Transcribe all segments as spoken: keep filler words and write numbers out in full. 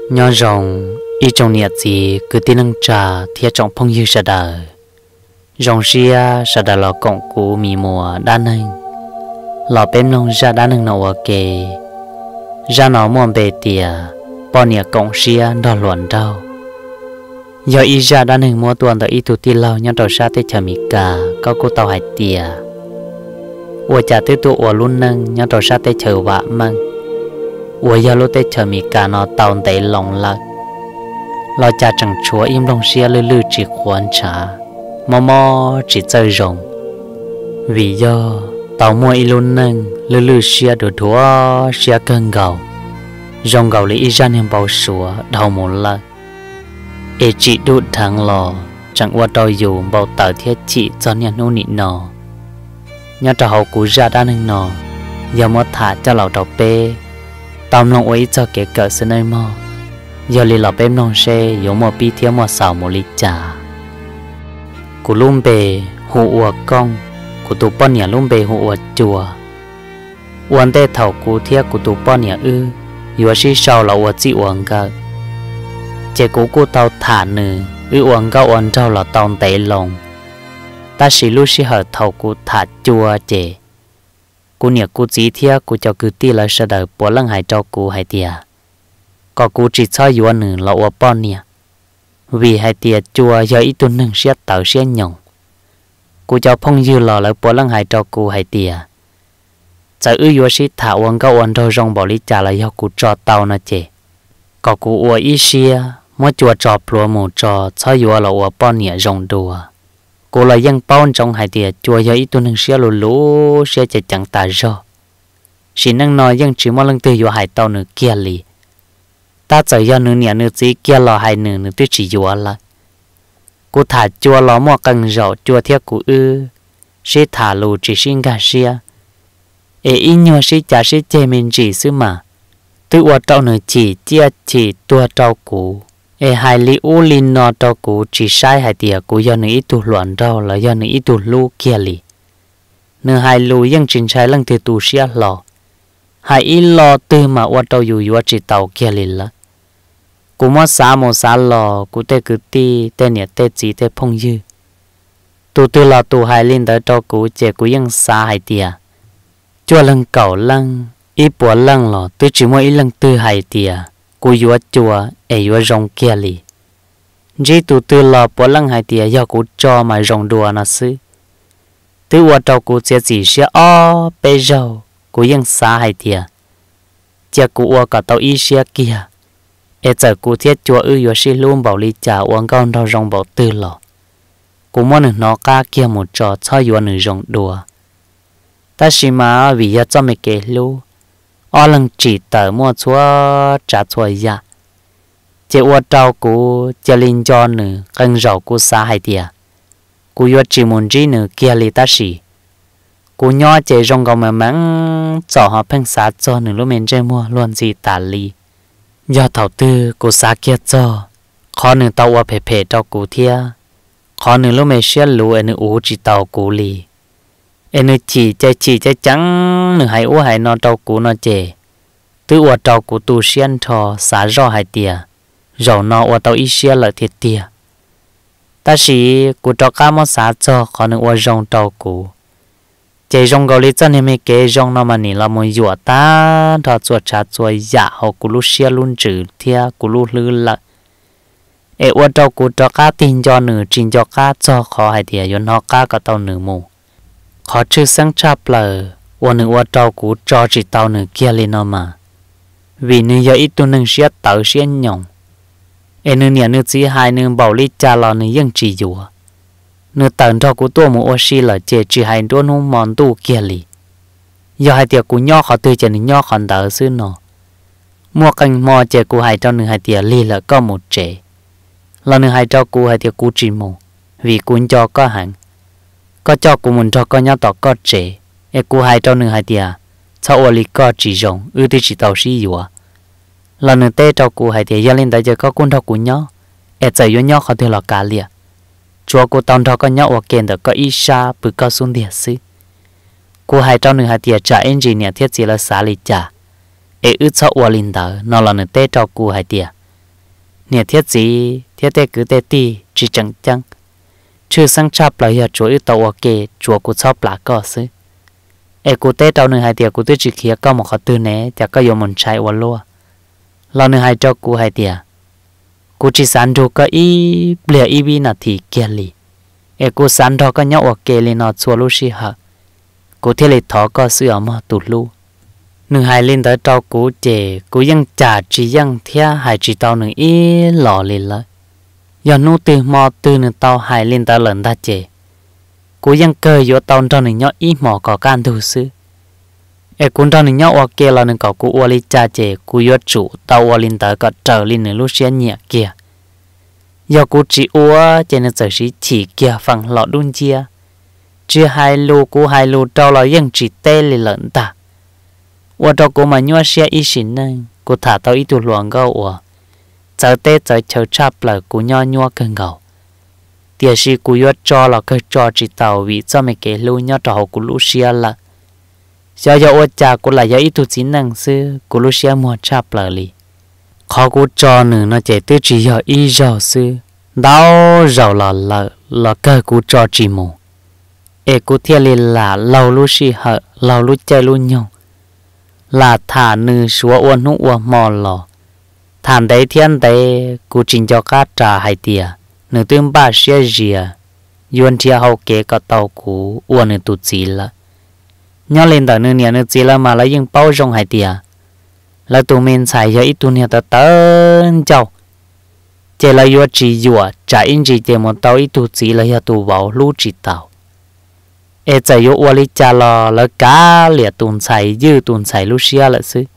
nhỏ rồng y trong nhiệt gì cứ tin năng trà thiệt trong phong như sa đời rồng xia sa đời lò cộng cũ mì mùa đa nâng lò bém nông ra đa nâng nọ kề ra nó muôn bề tìa bao nhiêu cộng xia đo luận đau giờ y ra đa nâng mua tuần tới y tụ ti lâu nhau đầu sa tê chờ mì cà có cô tàu hải tìa ủa chả tê tụ ủa luôn nâng nhau đầu sa tê chờ vạ măng ủa giờ lúc tê chờ mì cà nó tàu tê lòng lạc lo cha chẳng chúa im lòng xia lư lư chỉ khoan trả mò mò chỉ chơi rồng vì do tàu mua y luôn nâng lư lư xia đồ thua xia cơn gầu rồng gầu lấy y ra nên bao sủa đầu một lần ê chị đút thằng lò chẳng qua đòi dù bao tờ thiết chị cho nhà nô nị nọ nhớ trò hậu cú ra đa nâng nọ giờ mất thả cho lầu đầu bê tàu nông ấy cho kẻ cỡ sân nơi mò giờ lì lọ bém nông xe giống một pi thiếu một sào một lít trà cụ lùm bề hụ ua công cụ tụ bọn nhà lùm bề hụ ua chùa uốn tê thầu cụ thiết cụ tụ bọn nhà ư vừa xí sau là ua chị uốn gạo chế cụ cụ tàu thả nử ư uốn gạo uốn trâu là tàu tệ lòng ta xí lúc xí hở thầu cụ thả chùa chế cụ nhà cụ chỉ thiết cụ cho cứ ti là sẽ đợi bỏ lăng hải trâu cụ hải tiệt có cụ chỉ cho yếu nữ là ở bọn nè vì hai tia chùa giờ ít tuần nâng sẽ tạo sẽ nhộng cụ cho phong dư lò lại bỏ lăng hai cho cụ hai tia giờ ư yếu sĩ thả uống cao uống rau rong bỏ lý trả là do cụ cho tàu nó chè có cụ uống ít xia mỗi chùa cho plua mù cho cho yếu là ở bọn nè rong đùa cụ là dân bao trong hai tia chùa giờ ít tuần nâng sẽ lù lú sẽ chạy chẳng ta do chỉ nâng nói dân chỉ mỗi lần từ yếu hai tàu nữa kia lì ta chờ do nữ nhà nữ chỉ kia lò hai nữ nữ tôi chỉ dùa là cô thả chua lò mua cần rau chua thiết cụ ư sẽ thả lù chỉ xin gà xia ê in nhau sẽ trả sẽ chê mình chỉ xứ mà tự ở trâu nữ chỉ chia chỉ tua trâu cụ ê hai li u linh nọ trâu cụ chỉ sai hai tia cụ do nữ ít tu loạn rau là do nữ ít tu lu kia lì nữ hai lù dân trình sai lăng từ tu xia lò hai ít lò từ mà ở trâu dù dù chỉ tàu kia lì là cú mất xá một xá lò cú tê cứ ti tê nhẹ tê chỉ tê phong dư tu tư lò tu hai linh tới cho cú chế cú yên xá hai tia chua lăng cầu lăng ít bùa lăng lò tôi chỉ mua ít lăng tư hai tia cú yếu chua ấy yếu rong kia lì chỉ tu tư lò bùa lăng hai tia do cú cho mà rong đùa nó xứ tư ở cho cú chế chỉ sẽ o bê rau cú yên xá hai tia chế cú ở cả tàu ít xe kia ê giờ cụ thiết chùa ư yếu sĩ luôn bảo lý trả uống con đau rong bảo tư lọ cụ muốn được nó ca kia một trò cho yếu nữ rong đùa ta xí mà vì yếu cho mấy cái lưu o lần chỉ tờ mua chúa trả chúa ya chế ua trao cụ chế linh cho nữ cân rau cụ xa hai tia cụ yếu chỉ muốn trí nữ kia lý ta xí cụ nhỏ chế rong gạo mà mắng cho họ phăng xa cho nữ lúc mình chơi mua luôn gì tả lý do thầu tư cô xa kia cho khó nữ tàu ở phê phê cho cụ thia khó nữ lúc mẹ xuyên lũ em nữ ủ chỉ tàu cụ lì em nữ chỉ chạy chỉ chạy trắng nữ hay ủ hay nó tàu cụ nó chè tư ở tàu cụ tu xuyên thò xá rõ hai tia rồi nó ở tàu ít xuyên lợi thiệt tia ta chỉ cụ cho cá món xá cho khó nữ ở rong tàu cụ chạy rong gạo lý cho nên mấy cái rong nó mà nỉ là một dọa ta thọ chuột chả chuột dạ họ cú lu xia luôn chữ thia cú lu lư là ê uất trâu cú cho cá tin cho nữ trình cho cá cho khó hay thì yon họ cá cả tàu nữ mù khó chữ sáng chạp lờ uất nữ uất trâu cú cho chỉ tàu nữ kia lên nó mà vì nữ giờ ít tu nữ xia tàu xia nhộng ê nữ nhà nữ chỉ hai nữ bảo lý cha lo nữ dân chỉ dùa nữ tận cho cụ tua một ô xí là chế chỉ hai đứa nó mòn tu kia lì giờ hai tiệc cụ nhỏ họ từ chế nữ nhỏ còn đỡ xứ nó mua canh mò chế cụ hai cho nữ hai tiệc lì là có một chế là nữ hai cho cụ hai tiệc cụ chỉ một vì cụ cho có hẳn có cho cụ muốn cho có nhỏ tỏ có chế e cụ hai cho nữ hai tiệc sau ô lì có chỉ rộng ưu tiên chỉ tàu xí dùa là nữ tê cho cụ hai tiệc giờ lên tới giờ có cuốn cho cụ nhỏ e chạy vô nhỏ họ từ là cả liệt chúa cô tao đó có nhau ở kênh đó có ít xa bự cao xuống địa sư cô hai trong nửa hai tiệt trả engineer thiết chỉ là xả lịch trả ê ước cho ở linh đó nó là nửa tê cho cô hai tiệt nè thiết gì thiết tê cứ tê ti chỉ chẳng chăng chưa sang chắp lại giờ chúa tàu ở kề chúa của chóp lá cỏ xứ ê cụ tê tàu nửa hai tiệt cụ tê chỉ khía có một khó tư nè chả có dùng một trái qua lúa lo nửa hai cho cụ hai tiệt cụ chỉ sản đồ có ý bìa ý bi nà thì kia lì ê cụ sản đồ có nhau ở kề lì nọ chua lu xì hả cụ thiết lì thọ có sự ở mà tụt lu nửa hai lên tới tàu cụ chè cụยังtrả chỉยังthia hai chỉ tàu nửa ý lò lì lại giờ nô từ mò từ nửa tàu hai lên tới lần ta chè cụยังcơ vô tàu trong nửa nhỏ ý mò có can thu sư ê cụ trong nửa nhỏ ở kia là nửa có cụ ở lì cha chè cụ vô chủ tàu ở lên tới có trở lên nửa lúc xé nhẹ kia giờ cụ chỉ ở trên nửa giờ chỉ chỉ kia phẳng lọ đun chia chia hai lô cụ hai lô tàu làยังchỉ tê lì lợn ta我照顾嘛，我些一些呢，我他到一度乱搞我，在在在抽插了，我鸟鸟更高。第是我要抓了个抓只到位，怎么给路鸟找好我路些了？小小我家我来要一度技能是，我路些莫插了哩。考我抓呢，那这都只要一绕是，到绕了了了个我抓只么？哎，我天里啦，老路是好，老路在路鸟。là thả nữ chúa uốn nụ uốn mò lò thản đấy thiên đấy cụ trình cho các trà hai tìa nữ tương ba xe rìa yuan chia hậu kế có tàu cú uốn nữ tụt gì là nhớ lên tờ nữ nhà nữ gì là mà lấy những bao rong hai tìa là tụi mình xài cho ít tụi nhà tờ tấn châu chỉ là yuan chỉ yuan trả in chỉ chỉ một tàu ít tụt gì là ya tụi bảo lú chỉ tàu ê chạy vô ô lý cha lò là cá liệt tuần xài dư tuần xài lúc xưa là xứ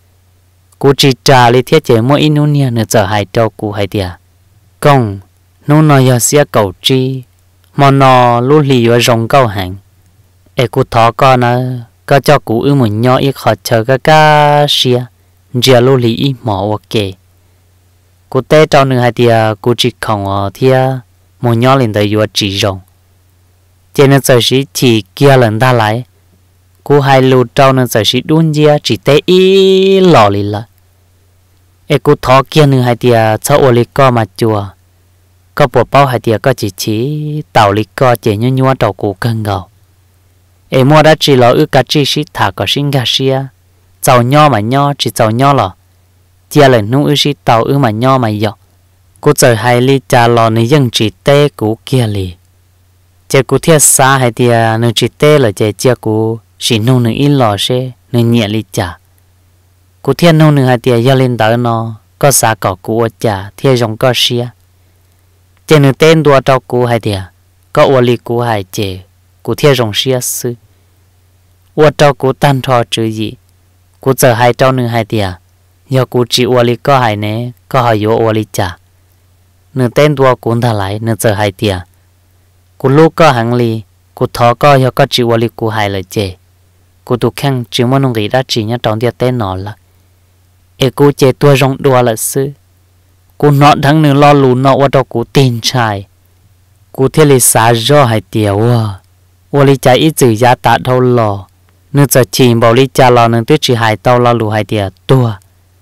cụ chỉ trả lý thiết chế mỗi in nôn nữa giờ hai trâu cụ hai tia công nôn nói giờ xưa cầu chi mà nó lúc lì vô rong câu hàng ê cụ thọ con nó có cho cụ ư một nhỏ ít khó chờ cái cá xưa giờ lúc lì ít mỏ ok cụ té trâu nữa hai tia cụ chỉ không ở thia một nhỏ lên tới vô chỉ rong cho nên giờ chỉ chỉ kia lần ta lại cô hai lù trâu nên giờ chỉ đun dưa chỉ té ý lò lì là ê cô thọ kia nữa hai tia cháu ô lì co mà chùa có bộ bao hai tia có chỉ chỉ tàu lì co chỉ nhua nhua đầu cụ cân gạo ê mua đã chỉ lo ư cá chỉ chỉ thả có sinh gà xia cháu nho mà nho chỉ cháu nho lò tia lần nu ư chỉ tàu ư mà nho mà dọ cô giờ hai lì trà lò này dân chỉ té cụ kia lì chế cụ thiết xa hay thì nơi chỉ tê là chế chế cụ chỉ nông nơi in lò xe nơi nhẹ li chả cụ thiết nông nơi hay thì do lên tới nó có xa cỏ cụ ở chả thiết giống có xia chế nơi tên đua trâu cụ hay thì có ở li cụ hay chế cụ thiết giống xia sư ở trâu cụ tan thọ chữ gì cụ giờ hai trâu nơi hay thì do cụ chỉ ở li có hay nè có hay ở ở li chả nơi tên đua cũng thà lại nơi giờ hai thì cụ lúc có hàng lì cụ thọ có do có chịu lì cụ hài lời chè cụ tụ khang chịu món nông đã chỉ nhớ trong địa tên nó là ê cụ chè tua rong đua là sư cụ nọ thằng nữa lo lù nọ qua đó cụ tin trai cụ thế lì xả do hai tiểu à ô lì trái ít chữ giá tạ đâu lò nữa giờ chỉ bảo lì cha lò nữa tôi chỉ hai tàu lo lù hai tiểu tua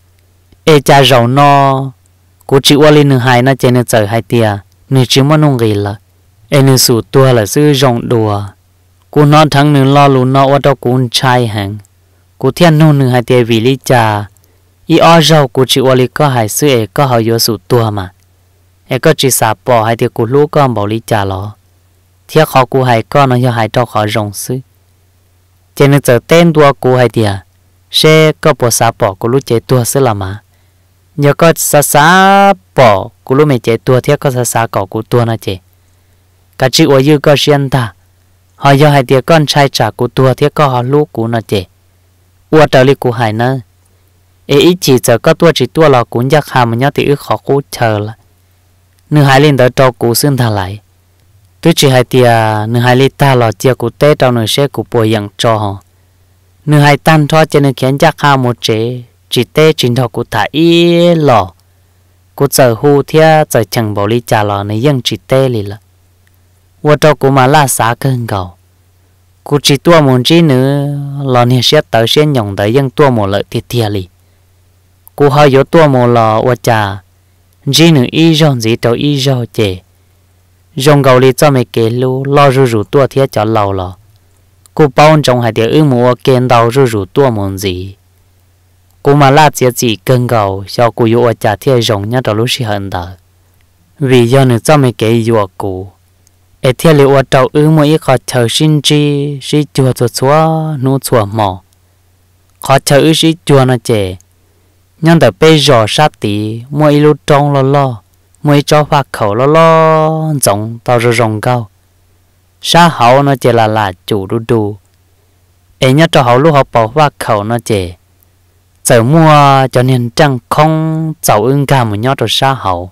ê cha rau no cụ chịu lì nữa hai nó chè nữa giờ hai tiểu nữa chịu món nông là em sủ tua là sư rong đùa cô nó thằng nữa lo lù nó ở đâu cũng trai hàng cô thiên nông nữa hai tia vì lý cha y ở rau cô chịu ở lý có hai sư ấy có họ vô sủ tua mà ấy có chỉ xả bỏ hai tia cô lú con bảo lý cha lo thiết họ cô hai con nó do hai trâu họ rong sư cho nên giờ tên tua cô hai tia sẽ có bỏ xả bỏ cô lú chế tua sư là mà nhờ có xả xả bỏ cô lú mày chế tua thiết có xả xả cỏ cô tua nó chế cả chị ở dưới có xuyên ta họ do hai tia con trai trả của tua thiết có họ lú của nó chè ua trở đi của hải nữa ê ít chỉ giờ có tua chỉ tua là cũng giác hàm nhớ thì ước khó cố chờ là nửa hai lên tới trâu của xương thà lại tôi chỉ hai tia nửa hai lên ta là chia của tết trong nửa xe của bồi养cho họ nửa hai tan thôi cho nên khiến giác hàm một chế chỉ tết chính thọ của thả ý lò của giờ hu thia giờ chẳng bảo lý trả lò này dân chỉ tê lì là我照顾嘛拉萨更高，估计多么只呢，老年些到先用的用多么了点点哩，估好有多么了我家， chỉ nửa y rong gì đâu y rong chè rong gạo li cho mày kể lu lo rủ rủ tua thiệt cho lâu lo cô bao trong hai địa ư mua kén đầu rủ rủ tua món gì cô mà la chia chỉ cân gạo cho cô yêu trả thiệt rong nhá đó lúc xí hận đó vì do nửa cho mày kể yêu cô ở thiệt liệu ở trâu ư mua ít khó chờ sinh chi sĩ chùa chùa chùa nu chùa mỏ khó chờ ư sĩ chùa nó chè nhưng đợt bây giờ sát tí mua ít lúc trong lo lo mua ít cho phát khẩu lo lo giống tao rồi rong cao sa hậu nó chè là là chủ đu đu ấy nhớ cho hậu lúc họ bảo phát khẩu nó chè giờ mua cho nên trăng không giàu ưng cả một nhót rồi sa hậu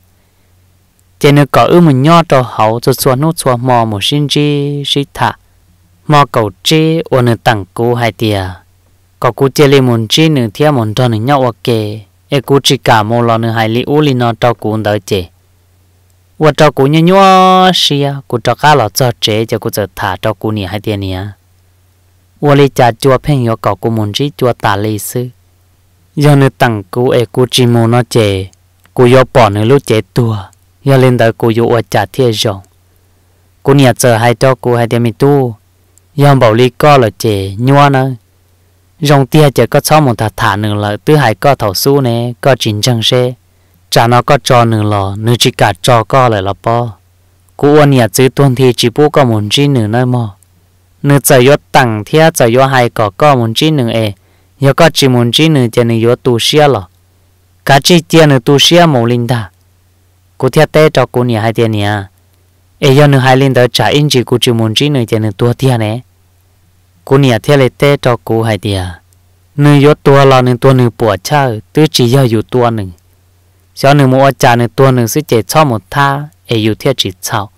chỉ nếu có ư một nhót cho hậu cho xua nút xua mò một sinh chi sĩ thả mò cầu chi ở nơi tầng cũ hai tia có cú chơi li muốn chi nửa thia muốn cho nửa nhóc ok e cú chỉ cả một lò nửa hai li u li nó cho cú đỡ chế và cho cú nhớ nhớ xia cú cho cá lò cho chế cho cú giờ thả cho cú nè hai tia nè và li chả chua phèn yo có cú muốn chi chua tả li sư do nửa tầng cũ e cú chỉ muốn nó chế cú yo bỏ nửa lúc chế tua yo lên đỡ cú yo ở chả thia rong cú nè giờ hai cho cú hai tia mi tu yo bảo li co là chế nhua nữa rong tia chỉ có sáu một thả thả nửa là thứ hai có thầu su nè có chín chân xe chả nó có cho nửa lò nửa chỉ cả cho có lại là po cú ôn nhà chữ tuân thì chỉ bố có muốn chi nửa nơi mò nửa chạy yo tặng thia chạy yo hai có có muốn chi nửa e yo có chỉ muốn chi nửa chỉ nửa yo tu xia lò cả chỉ tia nửa tu xia màu linh ta cú thia tê cho cú nhà hai tia nè e yo nửa hai linh đó trả in chỉ cú chỉ muốn chi nửa chỉ nửa tua tia nè cú nhà theo lệ tê cho cú hai tia nửa yếu tua là nửa tua nửa bùa chơi tứ chỉ do yếu tua nửa cho nửa mua trả nửa tua nửa sẽ chế cho một tha ở yếu theo chỉ sau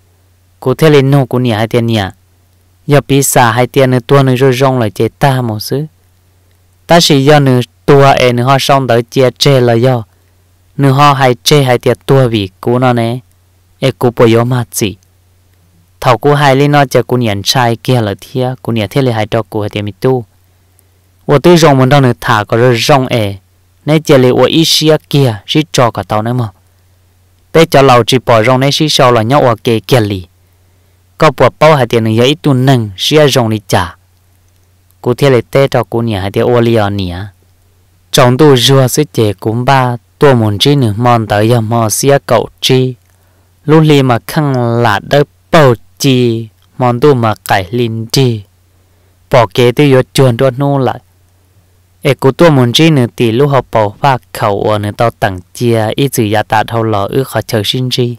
cú theo lệ nô cú nhà hai tia nhà do bị xả hai tia nửa tua nửa rồi rong lại chế ta một xứ ta chỉ do nửa tua ở nửa họ xong tới chế chế là do nửa họ hai chế hai tia tua vì cú nó nè ở cú bồi yếu mà gì thầu cú hai lên nó cho cú nhận sai kia là thia cú nhận thế là hai cho cú hai tiền mi tu, và tôi rong mình đâu nữa thả có rồi rong ẻ, nên chỉ là ở ít xia kia chỉ cho cả tàu nữa mà, để cho lâu chỉ bỏ rong nên chỉ sau là nhau ở kia kia lì, có bỏ bao hai tiền nữa ít tu nâng xia rong đi trả, cú thế là để cho cú nhận hai tiền ô liao nè, trong tu rùa sẽ chế cú ba tua muốn chi nữa mòn tới giờ mò xia cậu chi, lúc li mà khăng là đỡ bao chi món đồ mà cải linh chi bỏ kế tôi yo chuồn đua nô lại ê cú tua muốn chi nửa tỷ lúc họ bỏ pha khẩu ở nửa tao tặng chia ít chữ giá tạ thâu lò ư khó chờ sinh chi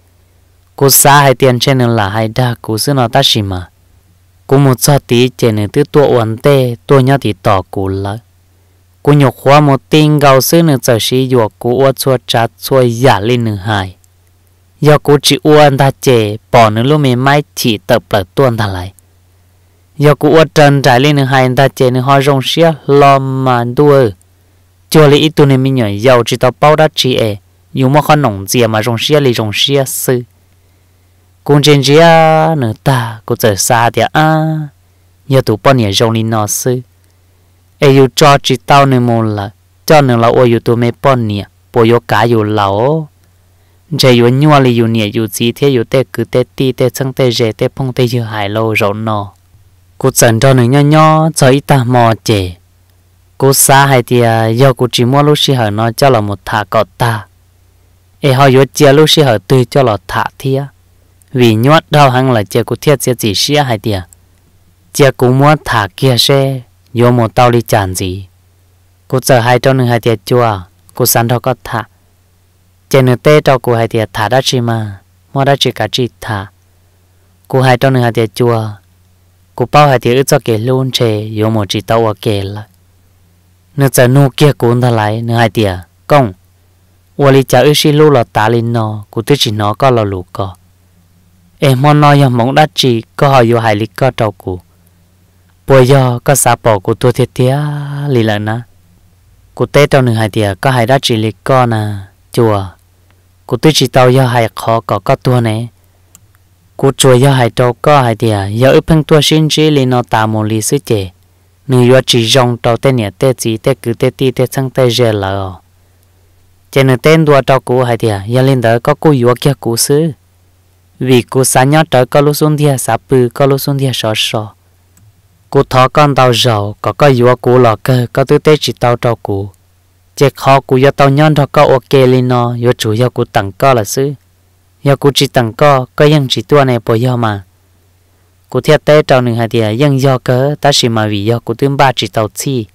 cú xa hai tiền trên nửa là hai đa cú xưa nó ta xì mà cú một số tí trên nửa tư tua uốn tê tua nhau thì tỏ cú lại cú nhục hóa một tin gạo xưa nửa giờ xí dùa cú uốn chua chát chua giả lên nửa hai do cú chỉ uốn ta chế bỏ nửa lúc mình mai chỉ tập lại tuôn ta lại do cú uốn trần trải lên nửa hai ta chế nửa hoa rong xía lo mà đua cho lấy ít tu nên mình nhỏ giàu chỉ tao bao đắt chỉ e dùng mà con nồng dìa mà rong xía lấy rong xía sư cũng trên chia nửa ta cũng giờ xa thì à giờ tụ bao nhiêu rong lên nó sư e yêu cho chỉ tao nửa một là cho nửa là ôi yêu tụ mấy bao nhiêu bao yêu cả yêu lão giờ yêu nhua li yêu nhẹ yêu gì thế yêu tê cứ tê ti tê chân tê dễ tê phong tê yêu hài lâu rồi nọ cô dẫn cho người nhỏ nhỏ cho ít ta mò chè cô xa hay thì do cô chỉ mua lúc xí hở nó cho là một thả cọt ta e họ yêu chia lúc xí hở tươi cho là thả thia vì nhót đau hăng là chia cô thiết chia gì xí hay thì chia cô mua thả kia xe yêu một tao đi chán gì cô giờ hai trong người hai thì chua cô sẵn đó có thả trên nửa tê cho cô hai thì thả đã chi mà mua đã chỉ cả chi thả cô hai trong nửa hai thì chua cô bao hai thì ước cho kẻ luôn chè yêu một chỉ tao ở kẻ là nửa giờ nô kia cũng ta lại nửa hai thì công ua li cha ước xí lu là ta lên nó cô tôi chỉ nó có là lù có em món nói giờ mong đã chỉ có họ yêu hai li có trâu cô bây giờ có sao bỏ cô tôi thiệt thiệt li lại na cô tê trong nửa hai thì có hai đã chỉ li có nè chùa cô tôi chỉ tao do hai khó có có tua này cô chùa do hai trâu có hai thì giờ ước phăng tua xin chỉ li nó tạo một li sứ chè nửa giờ chỉ rong trâu tê nhẹ tê chỉ tê cứ tê ti tê sang tê dễ là trên nửa tên đua trâu cũ hay thiệt giờ lên đó có cô yếu kia cũ xứ vì cô sáng nhớ tới có lúc xuống thiệt sắp bự có lúc xuống thiệt sọ sọ cô thọ con tàu giàu có có yếu cũ lọ cơ có tư tế chỉ tàu trâu cũ chỉ khó cô yếu tàu nhon đó có ok lên nó yếu chủ yếu cô tặng co là xứ yếu cô chỉ tặng co có những chỉ tua này bỏ yếu mà cô thiệt tế trâu nửa hay thiệt những yếu cơ ta chỉ mà vì yếu cô tương ba chỉ tàu chi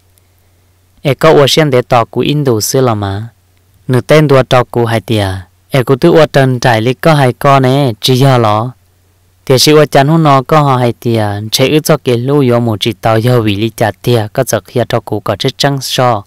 e có ở trên để tàu cô in đồ xứ là mà nửa tên đua trâu cũ hay thiệt e cô tự ở trần trải lịch có hay co nè chỉ do lo thì sự ở chân hôm nọ có họ hay thiệt chạy ước cho cái lũ yếu một chỉ tàu yếu vì lý chặt thiệt có giật kia trâu cũ có chất trắng so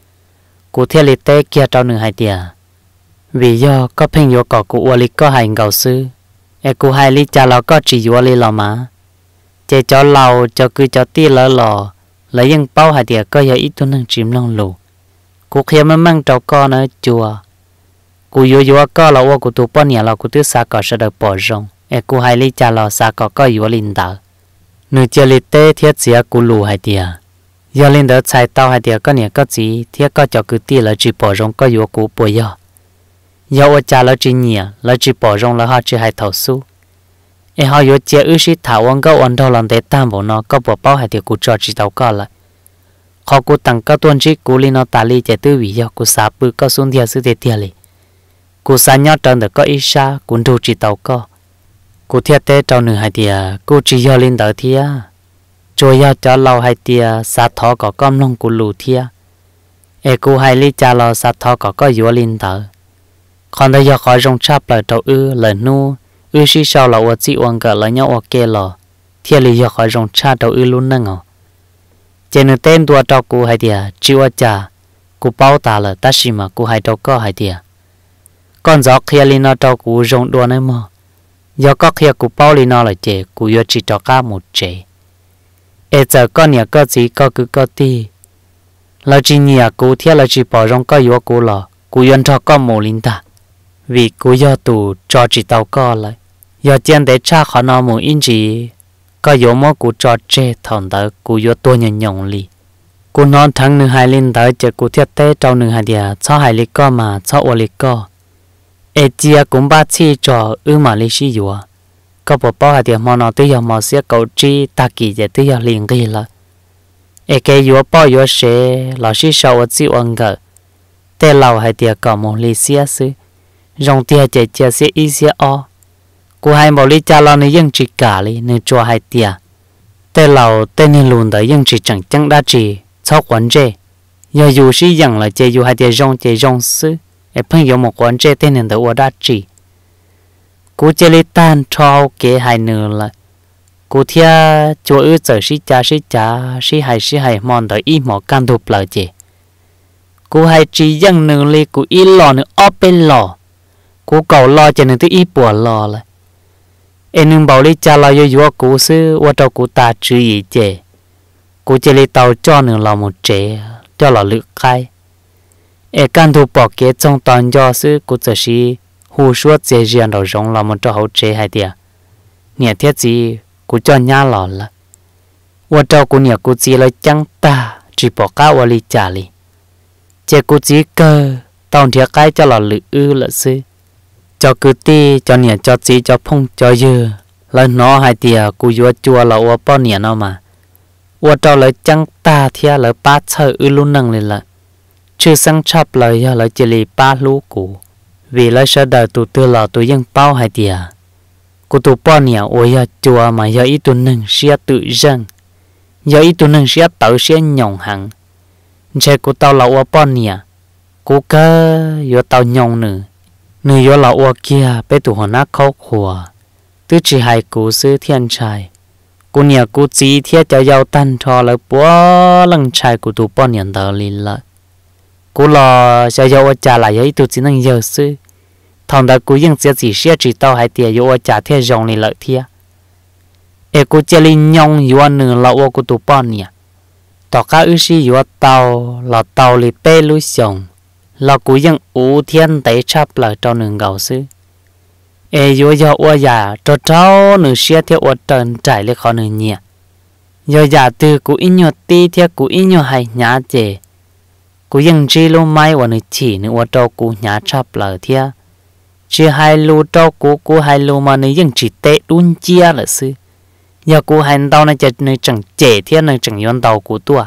cụ thiệt lịch tế kia trâu nửa hay thiệt vì do có phèn yếu có cụ ở lịch có hành gạo sư e cụ hay lý chặt lo có chỉ yếu lý lo mà chế cho lâu cho cứ cho ti lỡ lò lấy những bao hay thiệt có yếu ít tuần năng chìm lòng lù cụ kia mới mang trâu con ở chùa cụ yếu yếu có là ô cụ tụ bao nhiêu là cụ tứ xa có sẽ được bỏ rong e cụ hay lý chặt lo xa có có yếu linh đạo nửa chiều lịch tế thiết xía cụ lù hay thiệt giờ lên đó chạy tàu hay thiệt có nhiều có gì thiết có cho cứ ti là chỉ bỏ rong có yếu cụ bỏ giờ giờ ở cha là chỉ nhiều là chỉ bỏ rong là họ chỉ hay thầu su e họ yếu chia ư sĩ thảo ông có ổn đâu làm để tam bộ nó có bỏ bao hay thiệt cụ cho chỉ tàu có lại họ cụ tăng các tuần chỉ cụ lên nó tali li chạy tư vì giờ cụ xả bự có xuống thiệt sự thiệt thiệt li cụ xả nhớ trần được có ít xa cụ đủ chỉ tàu có cụ thiệt tế trâu nửa hay thiệt cụ chỉ giờ lên đó thiệt rồi giờ cho lâu hay thiệt xả thọ có con lông cụ lù thiệt e cụ hay li cha lo xả thọ có có yếu lên đó còn đây giờ khỏi rong chắp lại trâu ư lời nu ư sĩ sau là ở chị uống cả lời nhau ok lò thiệt li giờ khỏi rong chắp trâu ư luôn nâng ngỏ trên nửa tên đua trâu cụ hay thiệt chịu cha cụ bao ta là ta xí mà cụ hay trâu có hay thiệt con gió kia li nó trâu cụ rong đua nữa mà giờ có kia cụ bao li nó là chế cụ yếu chỉ cho cả một chế e giờ con nhà có gì có cứ có ti là chỉ nhà cụ thiệt là chỉ bỏ rong có yếu cụ lò cụ yên cho con mồ linh ta vì cụ do tù cho chỉ tàu co lại giờ tiền để cha họ nó muốn in chỉ có yếu mó cụ cho chế thằng đó cụ yếu tôi nhận nhộng li cụ non thằng nửa hai linh tới chờ cụ thiệt tế trong nửa hai địa cho hai li co mà cho ô li co e chia cũng ba chi cho ư mà li xí yếu có bộ bao hai địa mà nó tới giờ mà sẽ cầu chi ta kỳ giờ tới giờ liền đi là e cái yếu bao yếu sẽ là xí sau ở chịu ăn gỡ tê lâu hai địa có một li xía xứ rong tia chạy chạy sẽ ít xía o cô hai một li cha lo này vẫn chỉ cả li nên cho hai tia tê lâu tê nên luôn đấy vẫn chỉ chẳng chẳng đã chỉ sau quán chế giờ dù sĩ rằng là chế dù hai tia rong chế rong xứ e phun yếu một quán chế tên nên đấy ở đã chỉ cô chế li tan cho kế hai nửa là cô thia cho ư giờ sĩ cha sĩ cha sĩ hai sĩ hai mòn tới ít một can thục lời chế cô hai chỉ dân nửa li cô ít lò nữa ốp bên lò cô cầu lo cho nên tôi ít bỏ lò lại em nương bảo li cha lo yo yo cô sư qua trâu cô ta chữ gì chế cô chế li tàu cho nửa lò một chế cho lò lự khai em can thu bỏ kế trong toàn do sư cô giờ sĩ hù suốt chế riêng đầu rong lò một trâu hậu chế hai tia nhẹ thiết gì cô cho nhá lò là qua trâu cô nhẹ cô chỉ lấy trắng ta chỉ bỏ cá qua li cha li chế cô chỉ cơ tàu thiệt cái cho lò lự ư là sư cho cứ ti cho nhẹ cho chỉ cho phong cho dư lời nó hai tia cú vua chua là ô bao nhẹ nó mà ô trâu lời trắng ta thia lời ba chơi ư luôn năng lên là chưa sang chắp lời lời chỉ lì ba lú cũ vì lời sợ đời tụ tư là tụ dân bao hai tia cú tụ bao nhẹ ô ya chua mà giờ ít tụ năng xia tự dân giờ ít tụ năng xia tự xia nhộng hẳn chơi cú tao là ô bao nhẹ cú cơ yo tao nhộng nữa người yo là ô kia bé tụ họ nát khóc khua tứ chỉ hai cú sư thiên trai cú nhà cú chỉ thiết cho giàu tan cho lại bố lần trai của tụ bao nhận tờ lì lại cú lo cho giàu trả lại ấy tụ chỉ năng giờ sư thằng đó cúยัง只只sẽ chỉ tao hai tiền yo trả thiết rong lì lợi thiết e cú chỉ lì nhong yo nửa là ô của tụ bao nhỉ tao cá ư si yo tao là tao lì bé lúi sòng là cúยังủ thiên tế chắp lại cho nửa gạo sư e yo yo ô già cho cháu nửa xe theo ô trần trải lên khó nửa nhẹ yo già từ cú in nhọ ti theo cú in nhọ hay nhá chè cú yên chỉ lu mai và nữ chỉ nữ và trâu cú nhá chắp lờ thia chỉ hai lu trâu cú cú hai lu mà nữ yên chỉ tệ đun chia là sư giờ cú hành tàu này chật nữ chẳng trẻ thia nữ chẳng yon tàu cú tua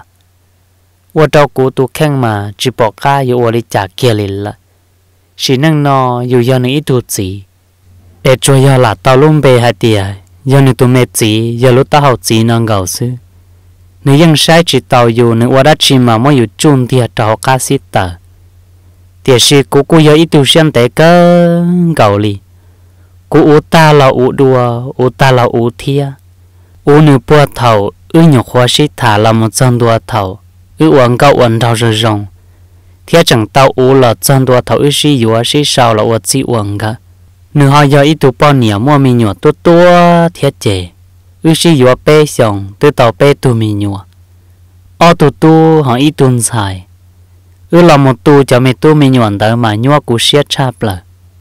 và trâu cú tu khen mà chỉ bỏ ca yêu và đi trả kia liền là chỉ năng nó yêu giờ nữ ít tu gì để cho giờ là tàu luôn bề hai tia giờ nữ tu mệt gì giờ lúc tao học gì nó gạo sư nữ yên sai chỉ tàu yêu nữ và đã chỉ mà mới yêu chung tia trâu ca sĩ tờ tiệt sĩ cú cú giờ ít tu xem té cơ gạo li cú u ta là u đua u ta là u thia u nữ bùa thầu ư nhục hoa sĩ thả là một chân đua thầu ư uống gạo uống thầu rồi rong thia chẳng tao u là chân đua thầu ư sĩ yếu sĩ sao là u chỉ uống cả nữ họ giờ ít tu bao nhiêu mua mì nhựa tua tua thia chè ư sĩ yếu bê xong từ tàu bê tu mì nhựa ở tu tu họ ít tuần xài ư là một tu cho mẹ tu mì nhựa đó mà nhựa cú siết chắp là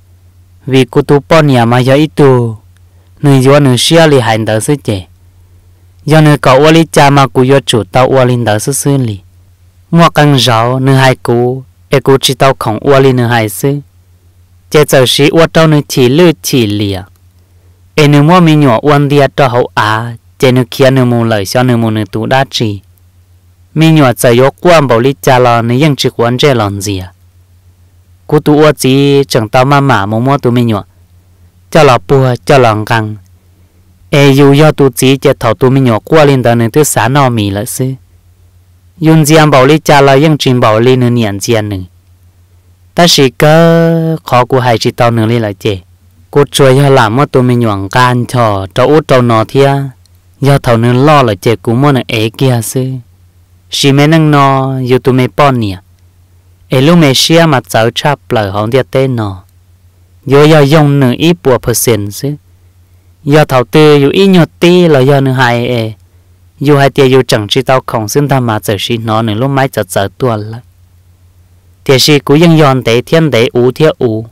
vì cú tu bao nhiêu mà giờ ít tu nữ yếu nữ siết li hành đó sư chè giờ nữ cậu u li cha mà cú yếu chủ tao u li đó sư sư li mua căng rau nữ hai cú e cú chỉ tao không u li nữ hai sư chế giờ sĩ u tao nữ chỉ lư chỉ lìa e nữ mua mì nhựa uốn dia cho hậu á chế nữ kia nữ mua lời cho nữ mua nữ tu đa trì mì nhựa giờ yếu quan bảo li cha lo nữ yên chỉ quan chế làm gì à cú tu u chỉ chẳng tao mà mà mua mua tu mì nhựa cho lọ bùa cho lọ căng e yêu do tu chỉ chế thầu tu mì nhựa qua lên đó nữ tu xả nọ mì lại sư dùng gì bảo li cha lo yên chỉ bảo li nữ niệm gì nữ ta chỉ có khó của hai chị tao nữa đi lại chị cô chơi cho làm mất tụi mình nhọn can cho cho út trâu nọ thia do thầu nữa lo lại chị cũng muốn ấy kia sư chỉ mấy năng nọ yêu tụi mình bọn nè ấy lúc mấy xia mà cháu chắp lời họ đi tên nọ do do dùng nữa ít bùa percent sư do thầu tư yêu ít nhọt tí là do nữa hai ấy yêu hai tia yêu chẳng chỉ tao không xin tham mà giờ chỉ nó nữa lúc mấy giờ giờ tuần lại thì sĩ cú yên yon để thiên để u thiên u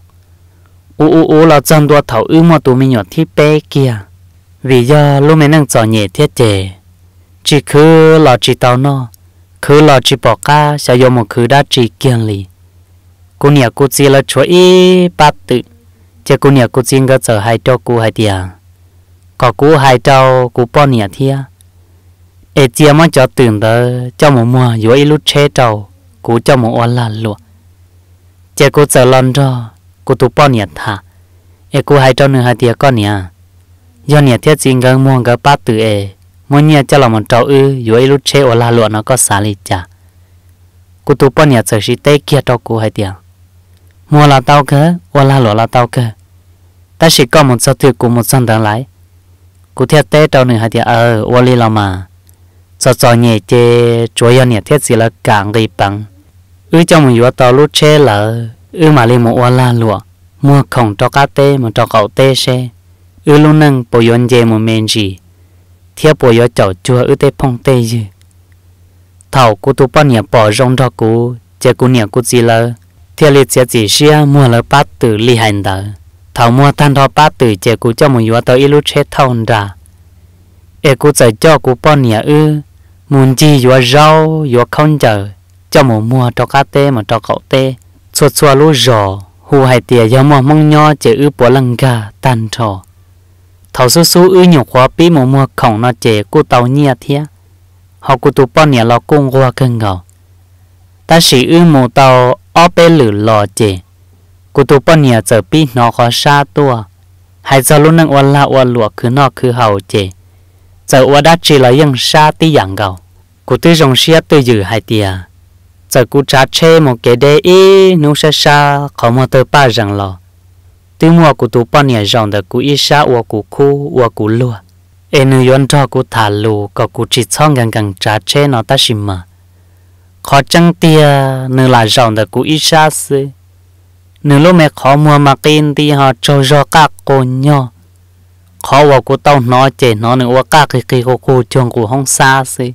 u u u là chân đua thầu ư mà tụi mình nhọt thi bé kia vì do lúc mình đang chọn nhẹ thiết chế chỉ cứ là chỉ tao nó cứ là chỉ bỏ ca sẽ dùng một cứ đã chỉ kiên lì cô nhẹ cô chỉ là chúa ý bát tự chứ cô nhẹ cô chỉ có chờ hai trâu cô hai tia có cô hai trâu cô bỏ nhẹ thia ê chia mà cho tưởng đó cho một mùa dưới ít lúc chế trâu cú cho một oan là lụa chế cú chờ lần cho cú tụ bao nhiêu thà e cú hai cho nửa hai tia con nhỉ do nhỉ thiết chính gần mua cái bát từ e mua nhỉ cho là một trâu ư dưới lúc chế oan là lụa nó có xả lì chả cú tụ bao nhiêu giờ chỉ tê kia cho cú hai tia mua là tao cơ oan là lụa là tao cơ ta chỉ có một số thứ cú một sân đằng lại cú thiết tê cho nửa hai tia ờ oan lì là mà cho cho nhẹ chế chúa yêu nhẹ thiết gì là càng gây bằng ư trong một yếu tàu lút chế là ư mà lên một oan la lụa mua khổng cho cá tê mà cho cậu tê xe ư luôn nâng bộ yon dê một men gì thiết bộ yếu chậu chua ư tê phong tê gì thầu cú tu bao nhiêu bỏ rong cho cú chế cú nhẹ cú gì là thiết liệt chế chỉ xia mua là bát từ li hành đó thầu mua than thọ bát từ chế cú cho một yếu tàu ít lút chế thâu ra e cú chạy cho cú bao nhiêu ư muốn chi vừa rau vừa không chờ cho một mua cho cá tê mà cho cậu tê xua xua lú rò hù hai tia do mua mong nho chế ư bỏ lăng gà tan trò thầu su su ư nhục hóa bí một mua khổng nó chế cú tàu nhia thía họ cú tụ bao nhiêu lò cung qua cơn gạo ta chỉ ư một tàu ó bê lử lò chế cú tụ bao nhiêu giờ bí nó khó xa tua hai giờ luôn nâng oan la oan lụa cứ nó cứ hậu chế giờ oa đã chỉ là những sa tí dạng gạo, cụ tư rong xia tư dự hai tia, giờ cụ trả chê một cái đề ý nung sa sa khó mà tơ ba rằng lò, tư mua cụ tụ bao nhiêu rong được cụ ý sa oa cụ khu oa cụ lúa, em nữ yon cho cụ thả lù có cụ chỉ chọn gần gần trả chê nó ta xìm mà, khó chăng tia nữ là rong được cụ ý sa sư, nữ lúc mẹ khó mua mà kinh thì họ cho cho các cô nhỏ khó vào của tao nó chế nó nữa qua các cái cái cô trường của không xa xí,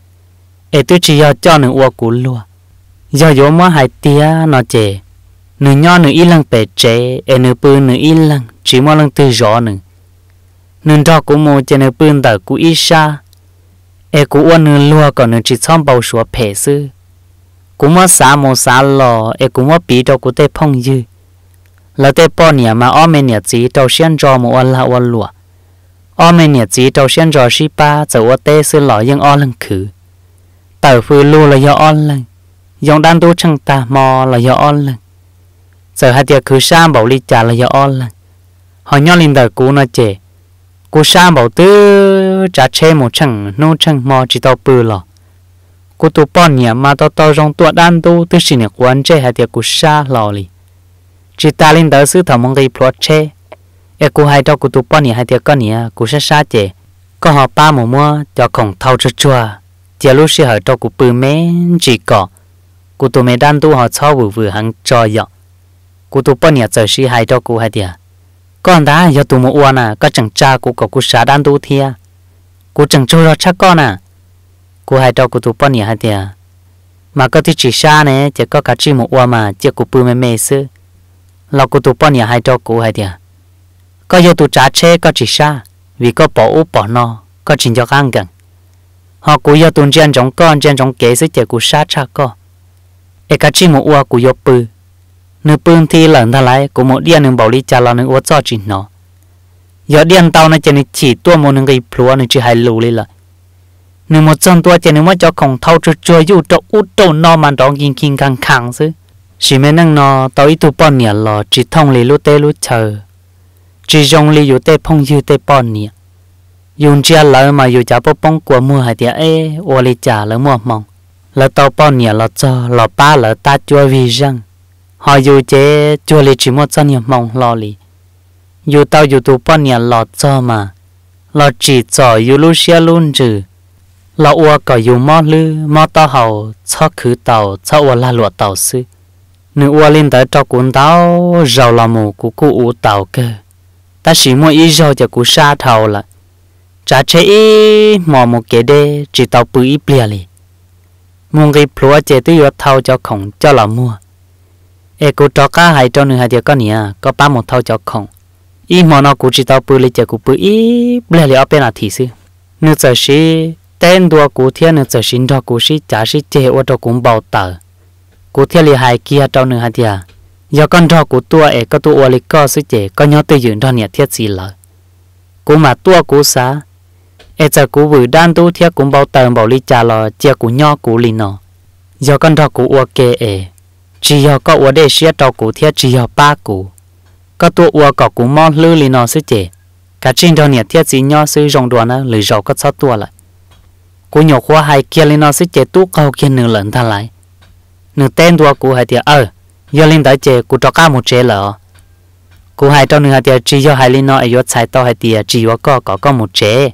ấy tôi chỉ cho cho nữa qua của lúa, do yếu mà hai tia nó chế, nữa nhỏ nữa ít lần bể chế, ấy nữa bự nữa ít lần, chỉ mà lần từ gió nữa, nữa cho của mua chế nữa bự đỡ của ít xa, ấy của uốn nữa lúa còn nữa chỉ xong bao số bể sư, cũng mất xả một xả lò em cũng mất bị đâu cũng tê phong dư là tê bỏ nhà mà ở bên nhà chỉ đầu先cho một ăn là ăn lúa ở bên nhà chỉ đầu先cho ship ba giờ ở tê sư lòยังở lần khử tàu phơi lúa là do ăn lần dùng đan tu chẳng ta mò là do ăn lần giờ hai tiệc khử sang bảo ly trà là do ăn lần họ nhon lên đời cũ nó chè cú sang bảo tư trả chê một chẳng nô chẳng mò chỉ tao bự lò cú tu bỏ nhà mà tao tao trong tua đan tu tư xin được quan chê hai tiệc cú sa lò li chỉ ta lên đời sư thảo mong gây plot chê e cú hai tao cú tu bỏ nhà hai tiệc con nhà cú sa sa chè có họ ba mùa mua cho khổng thâu cho chua chỉ lúc xưa họ tao cú bự mé chỉ cỏ cú tu mẹ đan tu họ cho vừa vừa hàng cho dọ cú tu bỏ nhà giờ xí hai tao cú hai tiệc con đã giờ tụi một uan à có chẳng cha của cậu của xã đan tu thia của chẳng cho ra chắc con à của hai trâu của tụi bọn nhà hai tia mà có tí chỉ xa này chỉ có cả chi một uan mà chỉ của bự mê mê sư là của tụi bọn nhà hai trâu của hai tia có giờ tụi trả chế có chỉ xa vì có bỏ úp bỏ no có chính cho ăn gần họ của giờ tụi trên trong con trên trong kế sẽ chỉ của xa cha co e cả chi một uan của giờ bự nửa bưng thì lần thà lại của một điên nương bảo lý cha là nương uất cho chỉ nó giờ điên tao nó chỉ nương chỉ tua một nương cái plua nương chỉ hai lù lên lại nương một chân tua chỉ nương mới cho khổng thâu cho cho yêu cho út cho nó mà đó kinh kinh căng căng chứ chỉ mấy nương nó tao ít tu bọn nhỉ lò chỉ thông lý lú tê lú chờ chỉ dùng lý yêu tê phong yêu tê bọn nhỉ dùng chia lỡ mà yêu trả bốc bông của mua hai tiệt ê ô lý trả lỡ mua mong lỡ tao bọn nhỉ lỡ cho lỡ ba lỡ ta chua vì răng họ dù chế chua lì chỉ một chân niệm mong lo lì dù tao dù tụ bọn nhà lọt cho mà lọt chỉ cho dù lúc xe luôn trừ lọ ua có dù mò lư mò tao hầu cho khứ tàu cho ua la lụa tàu sư nữ ua lên tới cho cuốn tao rau là mù của cụ ủ tàu cơ ta chỉ mua ít rau cho cụ sa thầu là trả chế ít mò một cái đê chỉ tàu bự ít bìa lì muốn cái plua chế tôi yêu thầu cho khổng cho là mua ê cô cho cá hay cho nương hai tiệc con nhỉ có ba một thau cho khổng ý mà nó cũng chỉ tao bự lên chỉ cũng bự ý bự lên ở bên là thì sư nương giờ xí tên đua của thiên nương giờ xí cho của xí trả xí chế ở trong cũng bảo tờ của thiên li hai kia cho nương hai tiệc giờ con cho của tua ê có tua li có xí chế có nhớ tôi dựng cho nhẹ thiết gì lợ của mà tua của xã ê giờ của vừa đan tu thiết cũng bảo tờ bảo li trả lò chế của nhớ của li nọ giờ con cho của ua kê ê chỉ có có để xia trâu cũ thiết chỉ có ba cũ có tua ua có cũ mò lư li nó sư chế cả trên đó nhiệt thiết chỉ nhỏ sư rong đùa nó lười rau có sáu tua lại cũ nhỏ khoa hai kia li nó sư chế tu câu kia nửa lần thà lại nửa tên tua cũ hai tiệt ờ giờ linh tới chế cũ cho cá một chế lợ cũ hai trong nửa hai tiệt chỉ có hai li nó ở trái tao hai tiệt chỉ có có có có một chế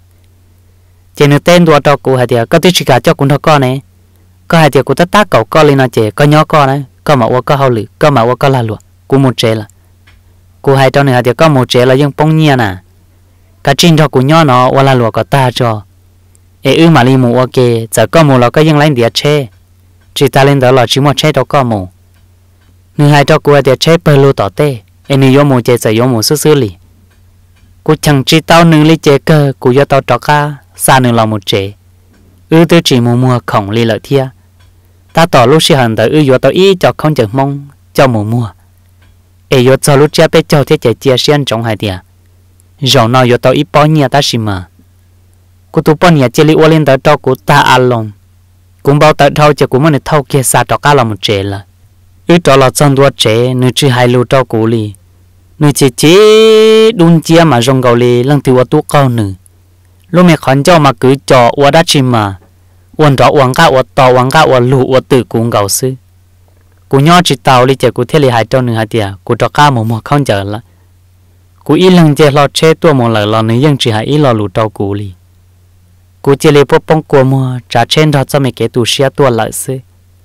chế nửa tên tua cho cũ hai tiệt có tí chỉ cả cho cũ thọ con này có hai tiệt cũ tất tác cậu con li nó chế có nhỏ con này có mà qua có hậu lử có mà qua có la lụa cú một chế là cú hai trong này thì có một chế là những bông nhia nè cả trên cho cú nhỏ nó qua la lụa có ta cho ê ư mà li mù ok giờ có mù là có những lấy địa chế chỉ ta lên đó là chỉ một chế đâu có mù người hai cho cú địa chế bơi lô tỏ tê ê nếu có mù chế giờ có mù xứ xứ lì cú chẳng chỉ tao nương li chế cơ cú cho tao cho ca xa nương là một chế ư tôi chỉ mù mua khổng li lợi thia ta tỏ lúc xí hẳn tới ư yếu tao ý cho không chẳng mong cho mùa mua ê yếu cho lúc chia bé cho thế chạy chia xiên trong hai tia rồi nó yếu tao ý bao nhiêu ta xí mà cô tu bao nhiêu chia li uo lên tới cho cô ta ăn lòng cũng bao tới thâu chỉ cũng muốn thâu kia xa cho cá là một chế là ư cho là chân đua chế nữ chỉ hai lô cho cô li nữ chỉ chế đun chia mà rong gạo li lần tiêu tu câu nữ lúc mẹ khẩn cho mà cứ cho uo đã chim mà uốn đó uốn cá uốn to uốn cá uốn lù uốn tử cũng gạo sư, cú nhỏ chỉ tàu đi chơi cú thế li hai trâu nương hai tia, cú cho cá một một không chờละcú ít lần chơi lo chơi tua một lần lo nương ยัง chỉ hai ít lo lù trâu cú li, cú chơi li bốc bông cua mua trả trên đó cho mấy cái tủ xia tua lại sư,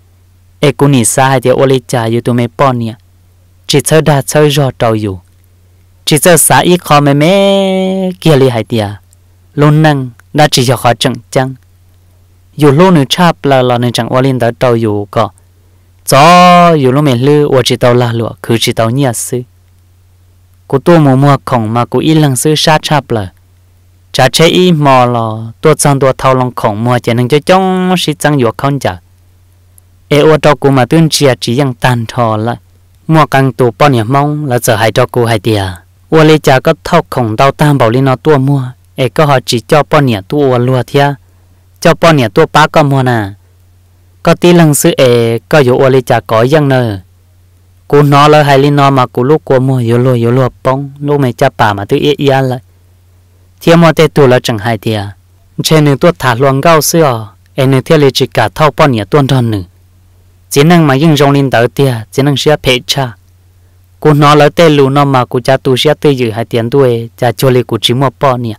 ê cú nỉ xa hai tia oli trà yêu tụi mấy bọn nè, chỉ chơi đá chơi rò trâu yêu, chỉ chơi xả ít khó mấy mấy kia li hai tia, luôn năng đã chỉ cho khó chừng chăngอยู่โลนึงชาบละละนึงจังว่าลินตาเตาอยู่ก็จ้ออยู่โลเมลือว่าจิตาละลัวคือจิตาเนี่ยซื้อกูตัวมัวมัวของมากูอีหลังซื้อชาชาบละจะใช้อีมอลอตัวจังตัวเท่าลงของมัวจะนึงจะจ้องสิจังอยู่ข้างจ่าเอ ê ô cho cô mà tuyên chia chỉ yang tàn thò lại mua căng tụ bao nhiêu mong là giờ hai cho cô hai tia ô lấy cha có thâu khổng đau tam bảo lên nó tua mua ê có họ chỉ cho bao nhiêu tu ô lúa thia cho bao nhiêu tu bá có mua nè có tí lần xứ ê có dụ ô lấy cha có yang nè cô nó là hai lên nó mà cô lúc cô mua yếu lúa yếu lúa bông lúc mày cha bà mà tôi ý ý lại thia mua tê tụ là chẳng hai tia trên nửa tuột thả luồng gạo xưa em nửa theo lịch chỉ cả thâu bao nhiêu tuần thon nửa chỉ năng mà những dòng linh tới tia chỉ năng sẽ phê cha cô nó lấy tên lù nó mà cô cha tu sẽ tư dự hai tiền tuổi cha cho lịch cô chỉ mua bao nhiêu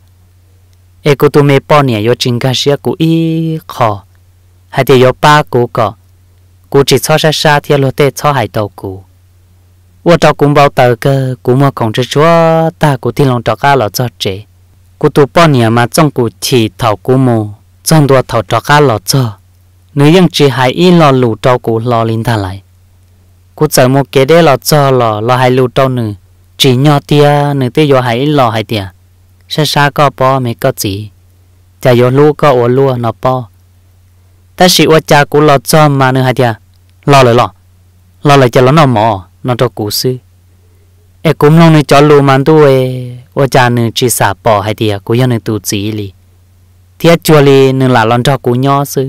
em cô tu mê bao nhiêu yo chính cả sẽ cô y khó hai tiền yo ba cô có cô chỉ cho xa xa theo lối tê cho hai đầu cô我照顾包到个姑妈控制说大姑听龙照家老做这姑都半年嘛中姑起头姑母中多头照家老做nữ dân chỉ hai ít lo lù trâu cụ lo linh ta lại cụ sợ một cái đấy lo cho lo lo hai lù trâu nữ chỉ nhỏ tia nữ tiêu vô hai ít lo hai tia xa xa có po mấy có gì chả vô lù có ổ lù nó po ta chỉ ổ cha cụ lo cho mà nữ hai tia lo lại lo lo lại cho nó nó mỏ nó cho cụ sư ê cũng long nữ cho lù mà tu ê ổ cha nữ chỉ xả bỏ hai tia cụ do nữ tu chỉ li thiết chua li nữ là lon cho cụ nhỏ sư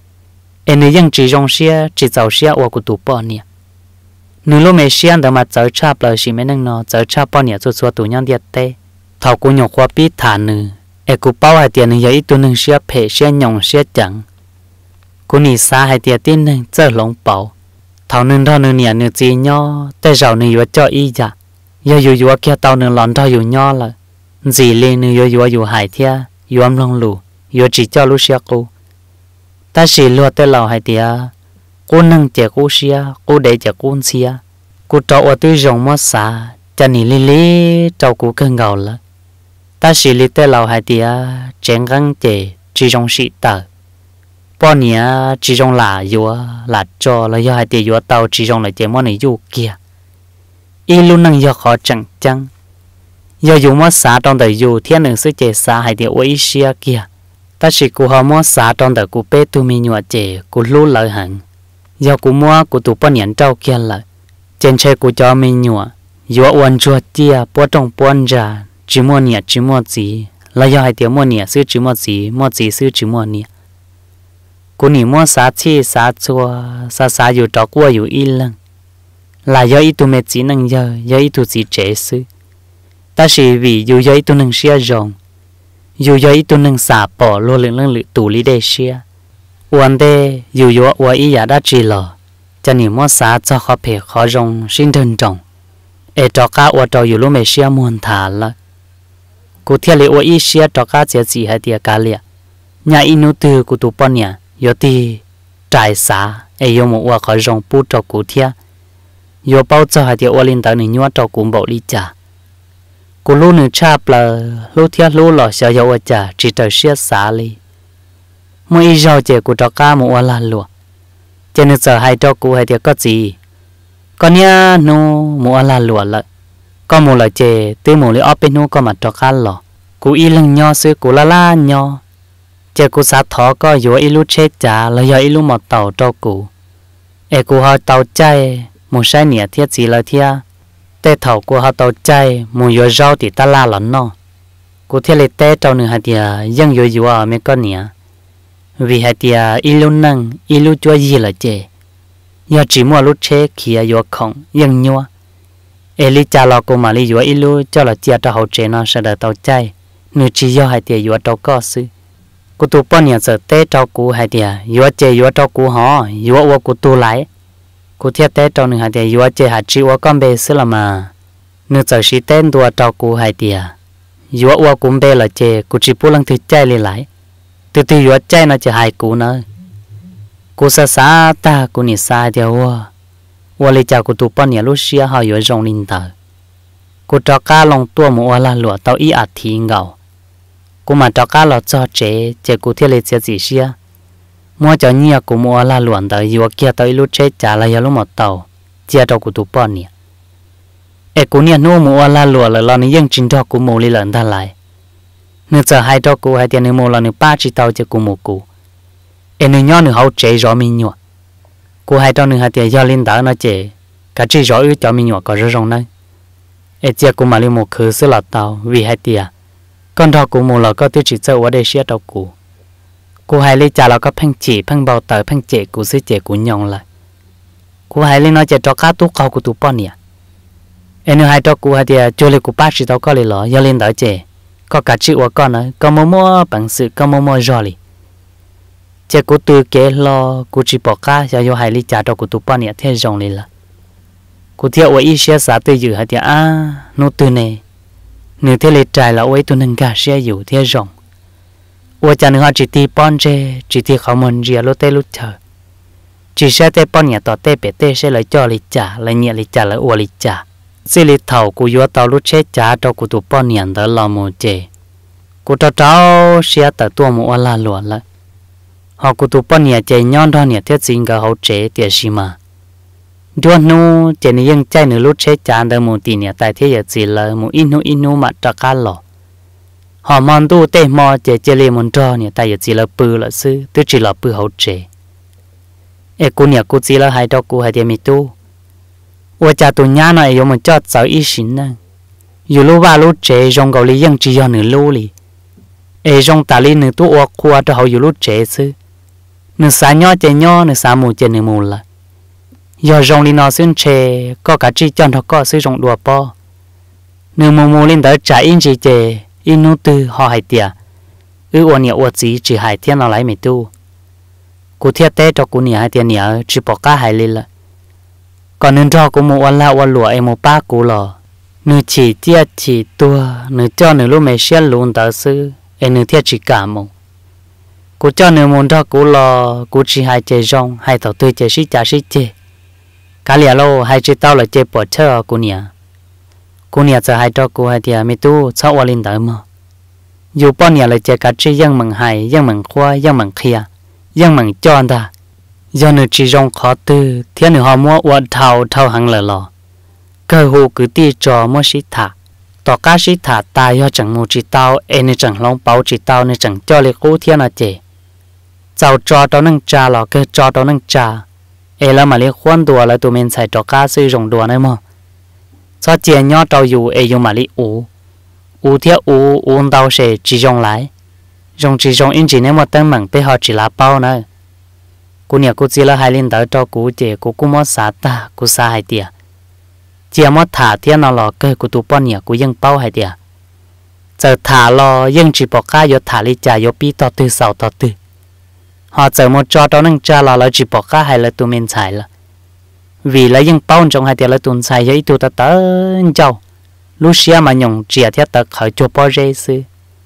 em nữ dân chỉ rong xia chỉ giàu xia ở của tụ bao nhiêu nữ lúc mấy xia đó mà giàu chắp lời chỉ mấy năng nó giàu chắp bao nhiêu cho cho tụ nhân điệt tê thầu của nhọc qua biết thả nữ em cũng bao hai tiền nữ giờ ít tụ năng xia phê xia nhong xia chẳng của nữ xa hai tiền tin năng chơi lông bảo thầu nữ đó nữ nhẹ nữ gì nhỏ tay giàu nữ vừa cho ý dạ giờ vừa vừa kia tàu nữ lon đó vừa nhỏ là gì lên nữ vừa vừa vừa hai thia vừa âm long lù vừa chỉ cho lúc xia cô ta chỉ lúa tới lầu hai tia cô nâng chè cô xia cô để chè cô xia cô trâu ở tuy rồng mót xả cho nỉ li li trâu cô cơn gạo là ta chỉ li tới lầu hai tia chén găng chè chỉ rồng xị tờ bao nhiêu chỉ rồng là vua là cho là do hai tia vua tàu chỉ rồng là chè mót này vua kia y luôn nâng do khó chẳng chăng do vua mót xả trong đời vua thiên nữ sư chè xả hai tia ôi xia kia ta chỉ cụ họ mua xả trong đời cụ bé tu mi nhọ chè cụ lú lợi hẳn do cụ mua cụ tụ bao nhiêu trâu kia lợi trên xe cụ cho mi nhọ do uốn chuột tia bó trong buôn ra chỉ mua nhẹ chỉ mua gì là do hai tiếng mua nhẹ sư chỉ mua gì mua gì sư chỉ mua nhẹ cụ nỉ mua xả chi xả chua xả xảอยู่trọ quaอยู่ít lần là do ít tu mẹ chỉ năng do do ít tu chỉ chế sư ta chỉ vì dù do ít tu năng xia rồng dù do ít tu nâng xả bỏ lô lượng lưng lự tủ lý đề xia uốn đê dù do uốn ý giả đã trì lò cho nỉ mua xả cho khó phê khó rong sinh thân trọng ê trò cá uốn trò dù lô mê xia muôn thả là cụ thiết lệ uốn ý xia trò cá chế chỉ hay tìa cá lịa nhà ý nụ tư cụ tụ bọn nhà yếu tì trải xả ê yếu một uốn khó rong bút trò cụ thiết yếu bao cho hay tìa uốn linh tới nỉ nhua trò cụ bộ lý trả cô lu nữ chạp là lu thiết lu lò xào dầu ở chả chỉ tới xia xá li mỗi ý rau chè của trò cá một là lụa cho nên giờ hai trò cụ hay thì có gì con nhá nu một là lụa lại có một là chè từ một lấy ốp bên nu có mặt trò cá lò cụ ý lưng nho xứ cụ la la nho chè cụ sát thọ có yếu ý lu chết chả là yếu ý lu một tàu trò cụ ê cụ họ tàu chay một sai nhẹ thiết gì là thiết tê thầu của họ tàu chay mùi dừa rau thì ta la lắm nó cụ thiết lệ tê trâu nửa hạt tiề dân dừa dừa ở mấy con nhỉ vì hạt tiề ilu năng ilu chua gì là chè giờ chỉ mua lúc chế kia dừa khổng dân nhua ê li cha lo cô mà li dừa ilu cho là chia cho hậu chế nó sẽ đợi tàu chay nửa chỉ do hạt tiề dừa trâu có sư cụ tụ bao nhiêu giờ tê trâu cụ hạt tiề dừa chè dừa trâu cụ họ dừa uo cụ tu lại cụ thiết tế trong nửa hạt tiề yếu chế hạt chi yếu con bê xứ là mà nửa giờ xí tên đùa trâu cụ hạt tiề yếu yếu cũng bê là chế cụ chỉ bù lăng thứ chay lên lại từ từ yếu chay nó chỉ hai cụ nữa cụ sa sa ta cụ nị sa tiề yếu yếu lấy chào cụ tụ bao nhiêu lúc xưa họ yếu rong linh tờ cụ trò cá lòng tua một yếu là lụa tao ý ạt thì ngầu cụ mà trò cá lọt cho chế chế cụ thiết lấy chế gì xưa mua cho nhiều của mua là luận tới vừa kia tới lúc chết trả lại lúc một tàu chia cho của tụ bọn nè ê của nhiều nô mua là luận là lo ní dân chính cho của mua li lợn ta lại nếu giờ hai cho của hai tiền nếu mua là nếu ba chỉ tàu cho của mua của ê nếu nhỏ nếu hậu chế rõ mình nhọ cô hai trong nửa hai tiền do linh đỡ nó chế cả chỉ rõ ư cho mình nhỏ có rất rộng đấy em chia cô mà lên một khứ xứ lọt tàu vì hai tiền con thọ của một là có tiêu chỉ chơi ở đây xia đầu cụ cô hai lấy trả là có phăng chỉ phăng bao tờ phăng chế của xứ chế của nhông lại cô hai lấy nói chế cho cá tú câu của tú pon nè em hai cho cô hai tiền cho lấy của bác sĩ tao có lấy lọ do linh đỡ chế có cả chữ của con nữa có mua mua bằng sự có mua mua rồi li chế của từ kế lo của chỉ bỏ cá cho do hai lấy trả cho của tú pon nè thế rong lên là cô theo ở ý xia xã từ dự hai tiền à nô từ này nếu thế lấy trái là ôi tôi nâng cả xe dù thế rộng ôi cha nữa họ chỉ ti pon chê chỉ tiเขามันเรียลเตลุเธอchỉ xe tê pon nhà tọt tê bể tê xe lấy cho lấy trả lấy nhẹ lấy trả lấy ua lấy trả xe lấy thầu của yếu tàu lúc xe trả cho của tụ pon nhà đó là một chê của cháu cháu xe tờ tua một la lụa lại họ của tụ pon nhà chê nhon đó nhà thiết sinh cả hậu chế tiệt xí mà đua nu chỉ nên những trái nửa lúc chế chán được một tí nè tại thế giờ chỉ là một in nu in nu mà trả cá lò họ mòn tu tê mò chỉ chỉ lấy một trò nè tại giờ chỉ là bự là sư tôi chỉ là bự hậu chế ê cô nè cô chỉ là hai trò cô hai tiền mi tu ôi cha tụi nhà này有một trò sáu ý xin nè dù lúc ba lúc chế trong cầu lý dân chỉ do nửa lú li ê trong ta li nửa tu ô khoa cho họ dù lúc chế sư nửa xa nhỏ chế nhỏ nửa xa mù chế nửa mù là giờ rong đi nó xuyên chè có cả chi chân nó có sử dụng đùa po nếu mù mù lên tới trả in chỉ chè in nô tư họ hay tiệt ư ôn nhiều ôn gì chỉ hay thiên nó lấy mày tu cụ thiết tế cho cụ nhiều hay tiền nhiều chỉ bỏ cá hay lên là còn nên cho cụ một ôn la ôn lụa em một ba cụ lò nếu chỉ tiệt chỉ tua nếu cho nếu lúc mày xuyên luôn tới sư em nếu thiết chỉ cả một cụ cho nếu muốn cho cụ lò cụ chỉ hay chè rong hay tàu tươi chè xí chả xí chè cá lìa lô hai chỉ tao là chế bỏ chơi cô nhỉ cô nhỉ giờ hai cho cô hai thì mi tu sau qua linh tới mà dù bao nhiêu là chế cá chỉ dân mừng hay dân mừng khoa dân mừng kia dân mừng chọn ta do nữ chỉ rong khó tư thiên nữ họ mua uất thầu thầu hàng lờ lò cơ hồ cứ ti trò mua xí thả tỏ cá xí thả ta do chẳng mua chỉ tao em nên chẳng long bao chỉ tao nên chẳng cho lấy cố thiên là chế giàu trò tao nâng trà lò cơ trò tao nâng trà ê là mà lấy khoan đùa là tụi mình xài cho cá sử dụng đùa này mà cho tiền nhỏ trâu dù ê dùng mà lấy ủ ủ thiết ủ ủ tao sẽ chỉ dùng lại dùng chỉ dùng in chỉ nếu mà tên mảng bây họ chỉ là bao nữa cô nhà cô chỉ là hai linh tới cho cô chị cô cũng mất xả ta cô xả hai tiền chỉ mất thả thiên nào lò cơ của tụi bọn nhà cô dân bao hai tiền giờ thả lò dân chỉ bỏ cá vô thả lấy trà vô pi to từ sáu to từ họ chờ một cho đó nâng cha là là chỉ bỏ cá hay là tụi mình xài là vì lấy những bao trong hai tiền là tụi xài với tụi ta tới châu lúc xưa mà nhung chia thiết ta khởi cho bao dây sư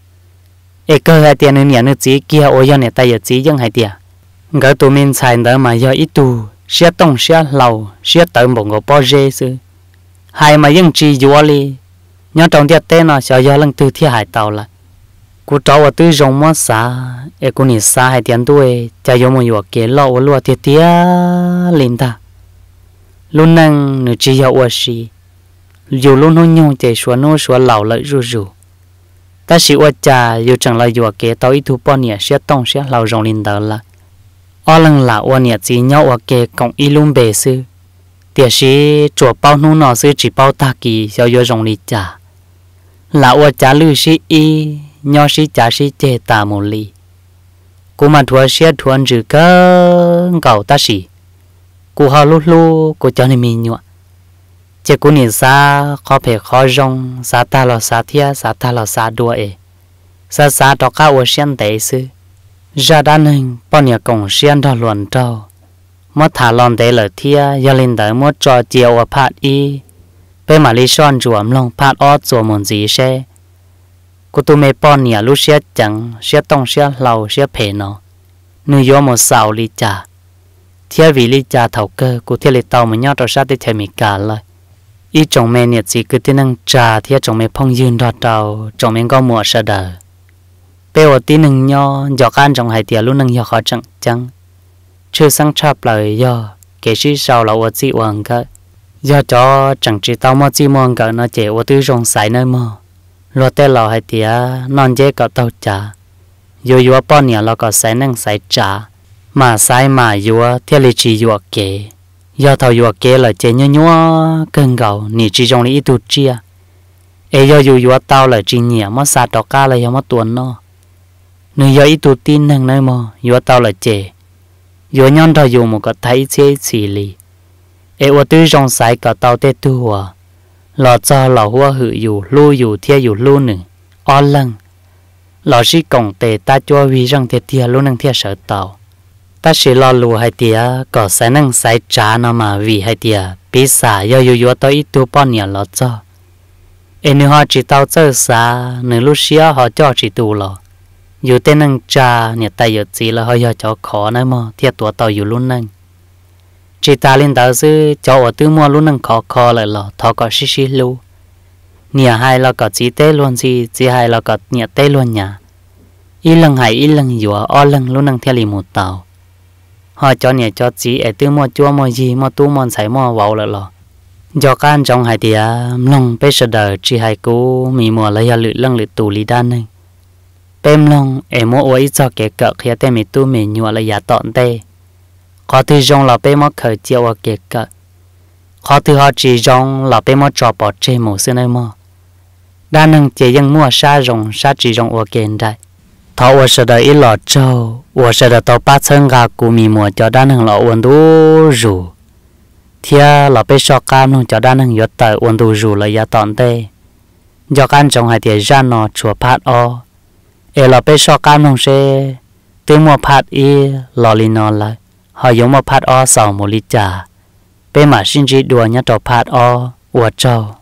ê cơ hai tiền nữa nhỉ nữa chỉ kia ôi giờ này tay giờ chỉ dân hai tiền ngỡ tụi mình xài đó mà giờ ít tụ xưa tông xưa lầu xưa tới một ngõ bao dây sư hai mà dân chỉ vô li nhớ trong tiết tên nó sợ giờ lần từ thiết hải tàu là cô cháu ở tư rong mất xa em cô nhìn xa hai tiếng tuổi cha yêu một vừa kế lọ lúa tiệt tía linh ta luôn năng nửa chỉ yêu ở xí dù luôn hôn nhung chạy xuống nô xuống lẩu lại rù rù ta chỉ ở cha yêu chẳng là vừa kế tao ít thu bao nhiêu sẽ tông sẽ lẩu rong linh ta là ở lần là ở nhà chỉ nhau ở kế cộng ít luôn bể sư tiệt sĩ chuột bao nô nọ sư chỉ bao ta kỳ cho yêu rong linh cha là ở cha lưu sĩ y nhỏ sĩ cha sĩ chế ta một ly cô mà thua xe thuần trừ cơ cầu ta sĩ cô họ lúc lúc cô cho nên mình nhọ chế cô nhìn xa khó phải khó rong xa ta là xa thia xa ta là xa đua ấy xa xa đó cả ở sen tế sư ra đan hình bao nhiêu cổng sen đó luồn trâu mất thả lon tế là thia do lên tới mất cho chiều ở phát y bên mà lý son chuộng lòng phát ót chuộng một gì xe cô tụi mày bao nhiêu lúc xe chẳng xe tông xe lầu xe phê nó nuôi gió một sào lý trà theo vì lý trà thầu cơ cô theo lý tàu mà nhau trò sát để theo mình cả lại ý chồng mẹ nhiệt gì cứ tin năng trà theo chồng mẹ phong dương đọt đầu chồng mẹ có mùa sợ đời bây giờ tin năng nhau giọt ăn trong hai tia lúc năng giọt khó chẳng chẳng chưa sang chạp lời do kể sĩ sau là ở chị hoàng cơ do cho chẳng chỉ tao mà chị mong cơ nó chỉ ở tư rong sải nơi mò lo tê lò hai tia non dễ có tàu trà dù dù bao nhiêu lo có sải năng sải trà mà sai mà vua theo lý trí vua kế do thầu vua kế là chế nhớ nhớ cơn gầu nỉ chỉ trong lý tu chia ấy do dù vua tao là chỉ nhẹ mất xa đó ca là mất tuần nó nơi do ít tu tin năng nơi mà vua tao là chế vua nhon thầu dù một cái thấy chế xì lì ấy vua tư trong sai cả tao tê tu à lò cho lò hoa hự dù lu dù thia dù lu nè o lăng lò sĩ cổng tề ta cho vì rằng thiệt thia lu năng thia sợ tàu ta chỉ lo lù hai tia có sai năng sai trả nó mà vì hai tia bị xả do dù dù tôi ít tu bao nhiêu lò cho em nếu họ chỉ tao chơi xa nếu lúc xưa họ cho chỉ tu lò dù tên năng trả nhà tay giờ gì là họ giờ cho khó nữa mà thiệt tuổi tao dù luôn năng chỉ ta lên tao sư cho ở tư mua luôn năng khó khó lại lò thọ có xí xí lu nhà hai là có chỉ tê luôn gì chỉ hai là có nhà tê luôn nhà ít lần hai ít lần dùa o lần luôn năng theo lì một tàu họ cho nhà cho chỉ ở tư mua chua mua gì mua tu mua sấy mua vào lại lò do can trong hai tia lòng bây giờ đời chỉ hai cô mì mua lấy lự lăng lự tù lì đan này tem lòng em mua ôi cho kẻ cỡ khi tem mì tu mì nhua là giá tọn tê khó thứ trong là bé mất khởi chiều ở kẻ cỡ khó thứ họ chỉ trong là bé mất trò bỏ chê mù xưa nơi mò đa năng chỉ dân mua sa rồng sa chỉ trong ở kẻ đây thọ ở sau đó ít lọ trâu ở sau đó tao bắt chân gà của mì mua cho đa năng lọ uốn đủ rủ thia là bé so cam luôn cho đa năng giọt tới uốn đủ rủ là giá tọn tê do can trong hai tia ra nó chùa phát o e là bé so cam luôn sẽ tiếng mua phát y lò lì nó lại họ dùng một phát o sau một lít trà bé mà xin chỉ đùa nhát trò phát o uốn trâu